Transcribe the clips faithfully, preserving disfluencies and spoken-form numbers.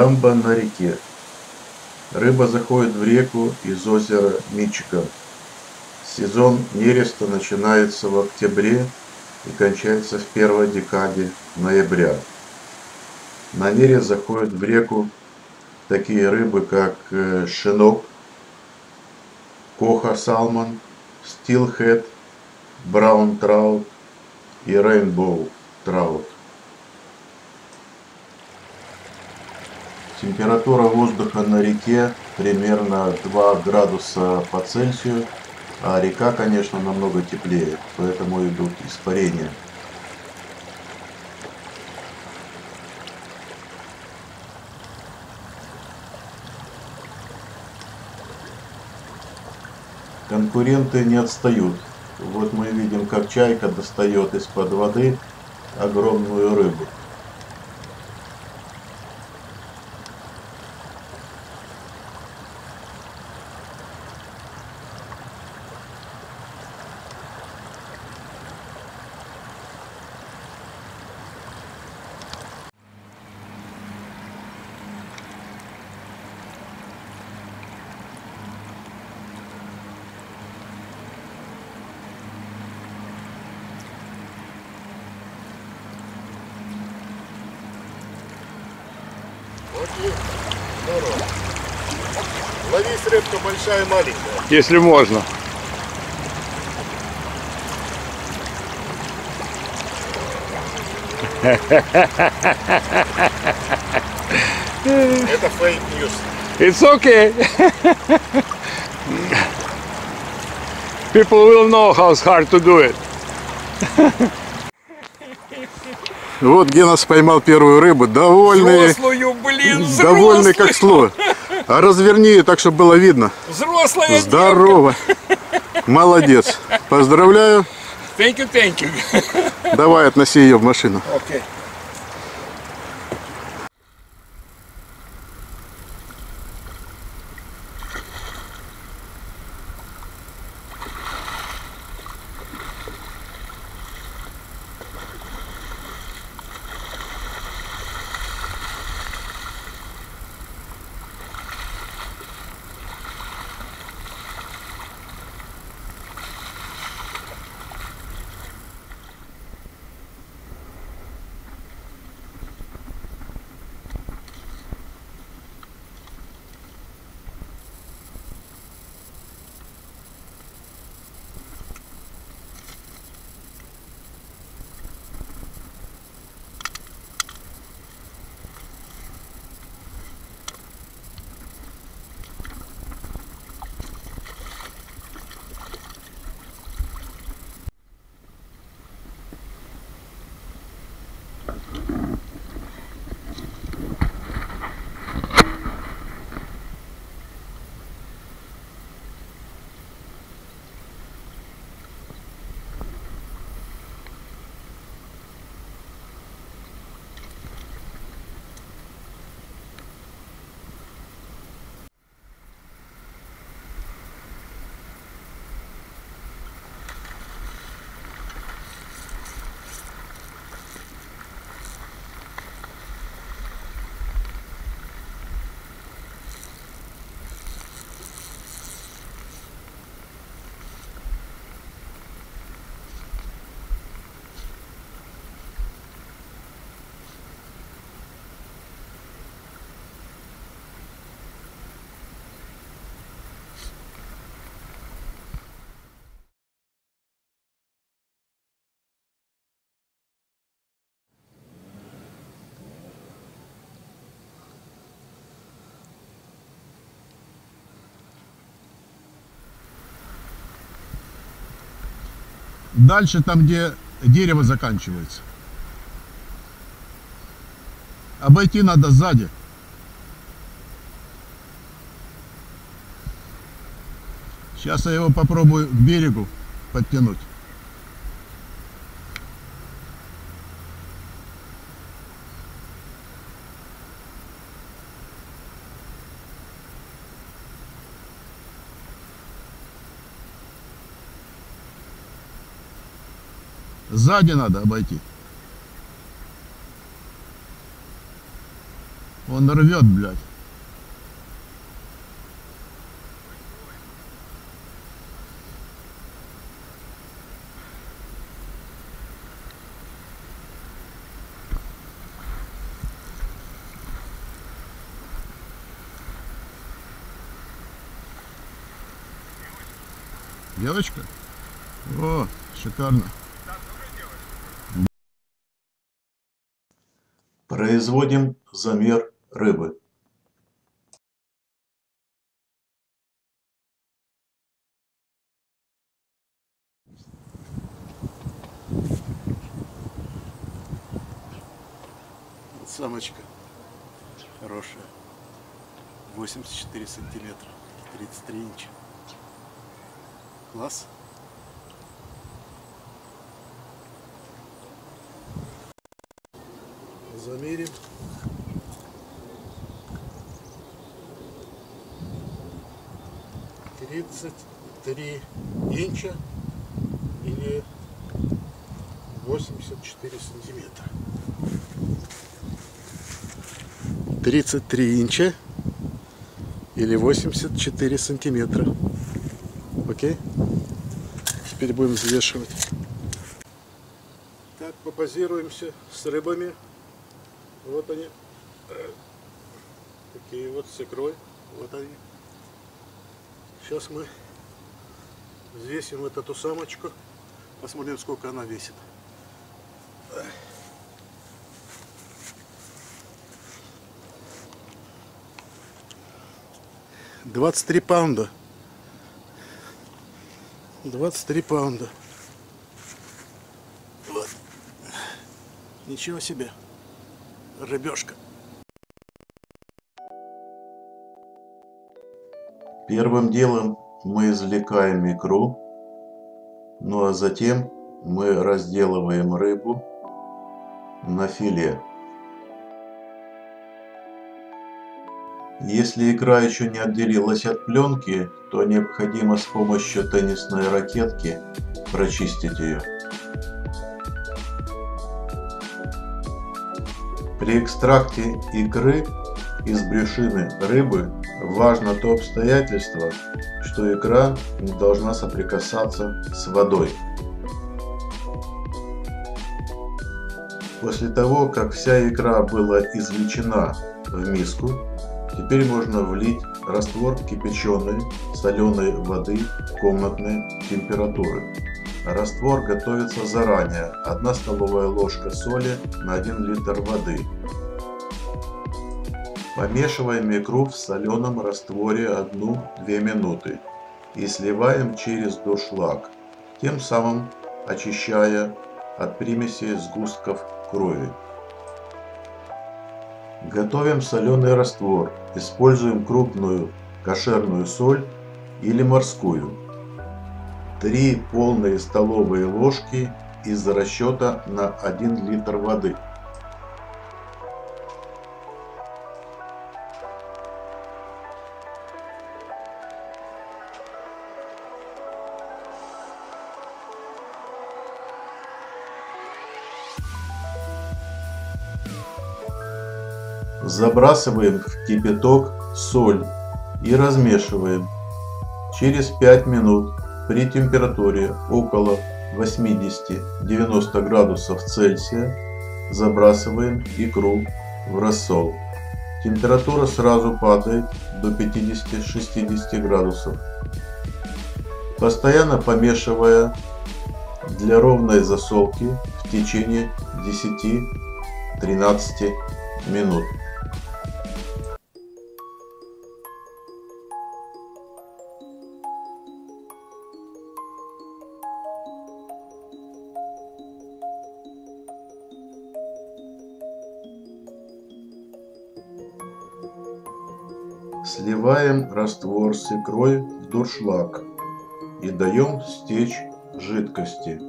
Дамба на реке. Рыба заходит в реку из озера Мичикан. Сезон нереста начинается в октябре и кончается в первой декаде ноября. На нерест заходят в реку такие рыбы, как шинок, коха салмон, стилхэт, браун траут и рейнбоу траут. Температура воздуха на реке примерно два градуса по Цельсию, а река, конечно, намного теплее, поэтому идут испарения. Конкуренты не отстают. Вот мы видим, как чайка достает из-под воды огромную рыбу. Окей, здорово. Ловись, рыбка большая, маленькая. Если можно. Это фейк ньюс. It's okay. People will know how it's hard to do it. Вот Генас поймал первую рыбу, довольный, Взрослую, блин, довольный как слон. А разверни ее так, чтобы было видно. Взрослая. Здорово. Молодец. Поздравляю. Thank you, thank you. Давай, относи ее в машину. Okay. Дальше там, где дерево заканчивается. Обойти надо сзади. Сейчас я его попробую к берегу подтянуть. Сзади надо обойти. Он рвет, блядь. Девочка? О, шикарно. Производим замер рыбы. Самочка хорошая. восемьдесят четыре сантиметра. тридцать три инча. Класс. Замерим. тридцать три инча или восемьдесят четыре сантиметра. тридцать три инча или восемьдесят четыре сантиметра. Окей? Теперь будем взвешивать. Так, попозируемся с рыбами. Вот они. Такие вот с икрой. Вот они. Сейчас мы взвесим вот эту самочку. Посмотрим, сколько она весит. двадцать три паунда. двадцать три паунда. Вот. Ничего себе. Рыбешка. Первым делом мы извлекаем икру, ну а затем мы разделываем рыбу на филе. Если икра еще не отделилась от пленки, то необходимо с помощью теннисной ракетки прочистить ее. При экстракте икры из брюшины рыбы важно то обстоятельство, что икра не должна соприкасаться с водой. После того, как вся икра была извлечена в миску, теперь можно влить раствор кипяченой соленой воды комнатной температуры. Раствор готовится заранее. одна столовая ложка соли на один литр воды. Помешиваем икру в соленом растворе одну-две минуты и сливаем через дуршлаг, тем самым очищая от примесей сгустков крови. Готовим соленый раствор. Используем крупную кошерную соль или морскую. три полные столовые ложки из расчета на один литр воды. Забрасываем в кипяток соль и размешиваем. Через пять минут при температуре около восьмидесяти-девяноста градусов Цельсия забрасываем икру в рассол. Температура сразу падает до пятидесяти-шестидесяти градусов. Постоянно помешивая для ровной засолки в течение десяти-тринадцати минут. Сливаем раствор с икрой в дуршлаг и даем стечь жидкости.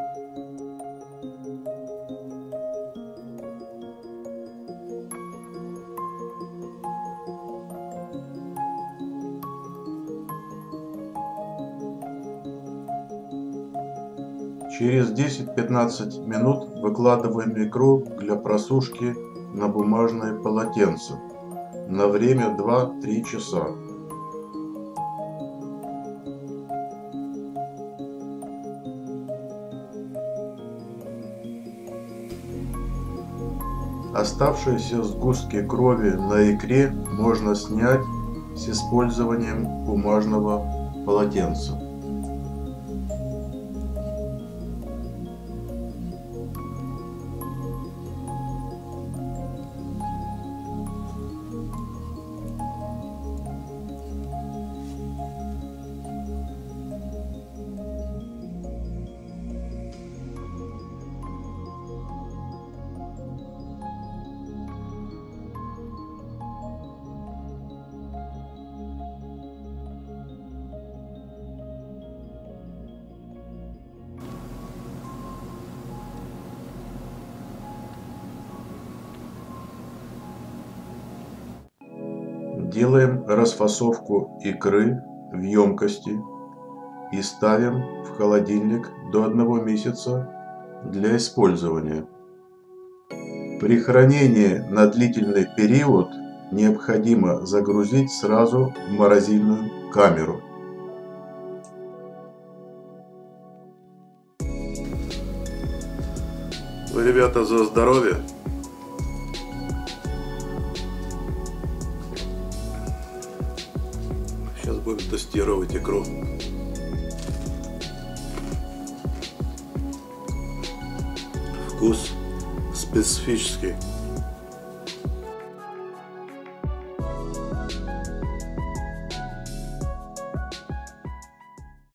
Через десять-пятнадцать минут выкладываем икру для просушки на бумажное полотенце. на время два-три часа. Оставшиеся сгустки крови на икре можно снять с использованием бумажного полотенца. Делаем расфасовку икры в емкости и ставим в холодильник до одного месяца для использования. При хранении на длительный период необходимо загрузить сразу в морозильную камеру. Вы, ребята, за здоровье! Сейчас будем тестировать икру. Вкус специфический.